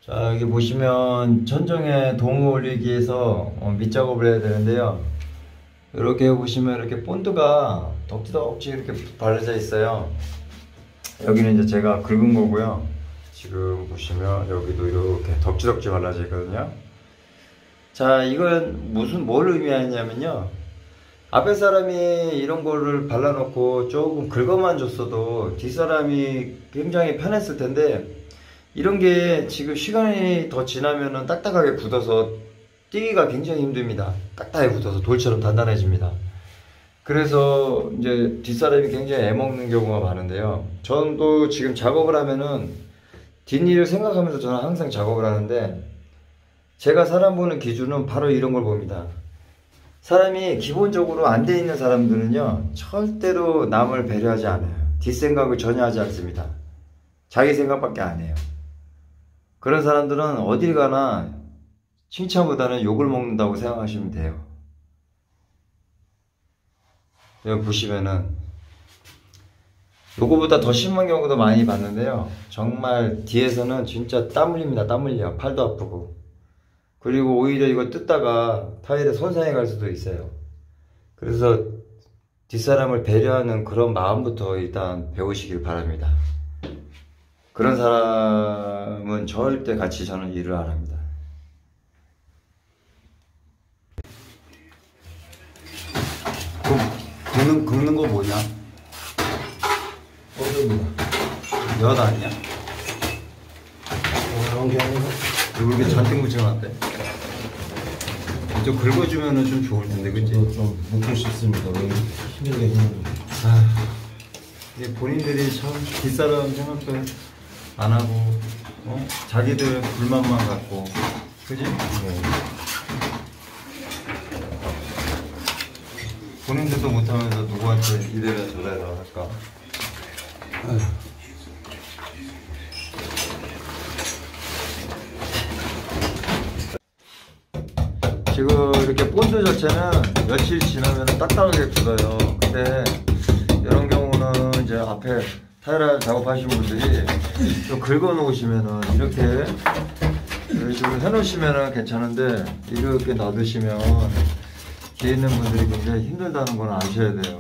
자, 여기 보시면 천정에 도움을 올리기 위해서 밑작업을 해야 되는데요. 이렇게 보시면 이렇게 본드가 덕지덕지 이렇게 발라져 있어요. 여기는 이제 제가 긁은 거고요. 지금 보시면 여기도 이렇게 덕지덕지 발라져 있거든요. 자, 이건 뭘 의미하냐면요, 앞에 사람이 이런 거를 발라놓고 조금 긁어만 줬어도 뒷사람이 굉장히 편했을 텐데, 이런 게 지금 시간이 더 지나면은 딱딱하게 굳어서 띄기가 굉장히 힘듭니다. 딱딱하게 굳어서 돌처럼 단단해집니다. 그래서 이제 뒷사람이 굉장히 애먹는 경우가 많은데요. 저도 지금 작업을 하면은 뒷일을 생각하면서 저는 항상 작업을 하는데, 제가 사람 보는 기준은 바로 이런 걸 봅니다. 사람이 기본적으로 안 돼 있는 사람들은요, 절대로 남을 배려하지 않아요. 뒷생각을 전혀 하지 않습니다. 자기 생각밖에 안 해요. 그런 사람들은 어딜 가나 칭찬보다는 욕을 먹는다고 생각하시면 돼요. 여기 보시면은 요거보다 더 심한 경우도 많이 봤는데요. 정말 뒤에서는 진짜 땀 흘립니다. 땀 흘려. 팔도 아프고. 그리고 오히려 이거 뜯다가 타일에 손상이 갈 수도 있어요. 그래서 뒷사람을 배려하는 그런 마음부터 일단 배우시길 바랍니다. 그런 사람은 절대 같이 저는 일을 안 합니다. 긁는 거 뭐냐? 연 아니야? 이런 게 아니고 이렇게 잔뜩 묻혀놨대. 좀 긁어주면 좀 좋을 텐데, 그치? 좀 뭉칠 수 있습니다. 왜 힘들게 힘들게. 이게 본인들이 참 뒷사람 생각도 안 하고, 자기들 불만만 갖고, 그지? 네. 본인들도 못하면서 누구한테 이래라 저래라 할까? 지금 이렇게 본드 자체는 며칠 지나면 딱딱하게 굳어요. 근데 이런 경우는 이제 앞에 타일 작업하시는 분들이 좀 긁어 놓으시면은 이렇게 식으로 해 놓으시면은 괜찮은데, 이렇게 놔두시면 뒤에 있는 분들이 굉장히 힘들다는 건 아셔야 돼요.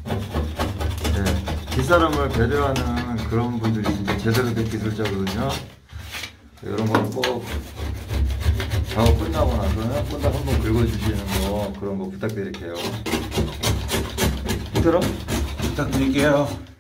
네, 뒷사람을 배려하는 그런 분들이 진짜 제대로 된 기술자거든요. 이런 거는 꼭 작업 끝나고 나서는 본드 한번 긁어주시는 거, 그런 거 부탁드릴게요. 힘들어? 부탁드릴게요.